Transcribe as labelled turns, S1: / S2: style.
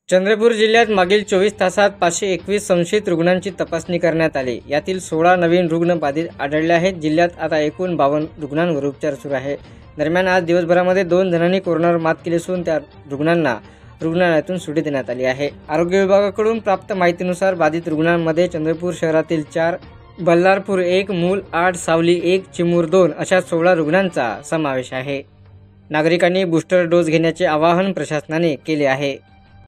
S1: चंद्रपूर जिल्ह्यात मागील 24 तासात 521 संशयित रुग्णांची तपासणी करण्यात आली। यातील 16 नवीन रुग्ण बाधित आढळले आहेत। जिल्ह्यात आता एकूण 52 रुग्णांवर उपचार सुरू आहे। दरम्यान आज दिवसभरामध्ये 2 जणांनी कोरोनावर मात केली असून त्या रुग्णांना रुग्णालयातून सुटी देण्यात आली आहे। आरोग्य विभागाकडून प्राप्त माहितीनुसार बाधित रुग्णांमध्ये चंद्रपूर शहरातील 4, बल्लारपूर 1, मूल 8, सावली 1, चिमूर 2 अशा 16 रुग्णांचा समावेश आहे। नागरिकांनी बूस्टर डोस घेण्याचे आवाहन प्रशासनाने केले आहे।